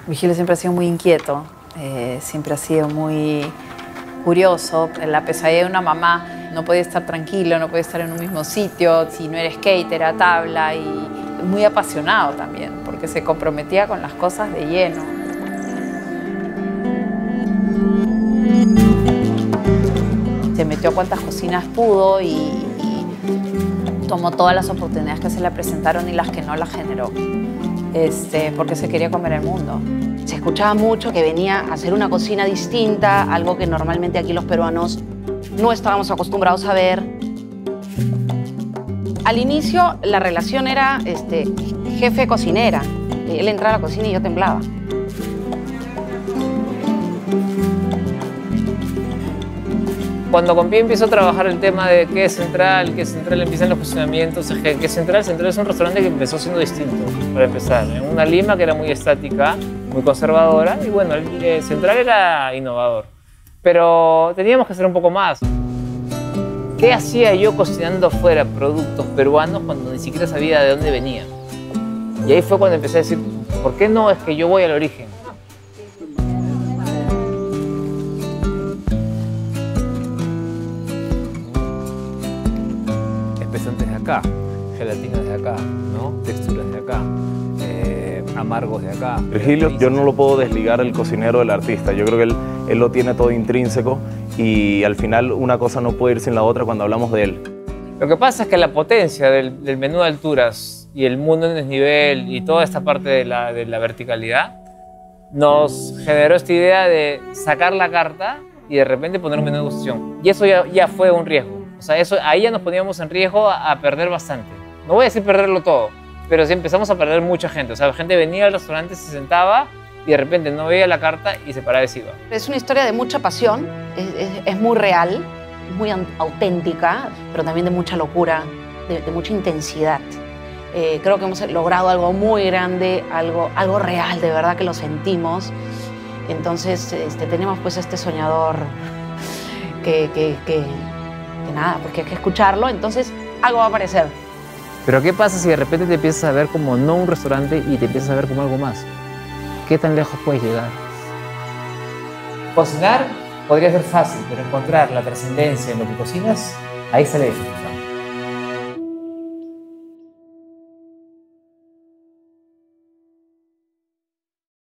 Vigilio siempre ha sido muy inquieto, siempre ha sido muy curioso. La pesadilla de una mamá, no podía estar tranquilo, no podía estar en un mismo sitio. Si no era skate, era tabla, y muy apasionado también, porque se comprometía con las cosas de lleno. Se metió a cuantas cocinas pudo y tomó todas las oportunidades que se le presentaron y las que no las generó, porque se quería comer el mundo. Se escuchaba mucho que venía a hacer una cocina distinta, algo que normalmente aquí los peruanos no estábamos acostumbrados a ver. Al inicio la relación era jefe cocinera. Él entraba a la cocina y yo temblaba. Cuando con Pía empiezo a trabajar el tema de qué es Central, empiezan los cuestionamientos. Es que Central es un restaurante que empezó siendo distinto, para empezar. En una Lima que era muy estática, muy conservadora, y bueno, Central era innovador. Pero teníamos que hacer un poco más. ¿Qué hacía yo cocinando afuera productos peruanos cuando ni siquiera sabía de dónde venían? Y ahí fue cuando empecé a decir, ¿por qué no es que yo voy al origen? Espesantes de acá, gelatinas de acá, ¿no? Texturas de acá, amargos de acá. Virgilio, yo no lo puedo desligar el cocinero del artista. Yo creo que él lo tiene todo intrínseco y al final una cosa no puede ir sin la otra cuando hablamos de él. Lo que pasa es que la potencia del menú de alturas y el mundo en desnivel y toda esta parte de la verticalidad nos generó esta idea de sacar la carta y de repente poner un menú de degustación. Y eso ya fue un riesgo. O sea, ahí ya nos poníamos en riesgo a perder bastante. No voy a decir perderlo todo, pero sí empezamos a perder mucha gente. O sea, la gente venía al restaurante, se sentaba y de repente no veía la carta y se paraba y se iba. Es una historia de mucha pasión, es muy real, muy auténtica, pero también de mucha locura, de mucha intensidad. Creo que hemos logrado algo muy grande, algo real, de verdad que lo sentimos. Entonces tenemos pues este soñador que nada, porque hay que escucharlo, entonces algo va a aparecer. Pero ¿qué pasa si de repente te empiezas a ver como no un restaurante y te empiezas a ver como algo más? ¿Qué tan lejos puedes llegar? Cocinar podría ser fácil, pero encontrar la trascendencia en lo que cocinas, ahí está la dificultad.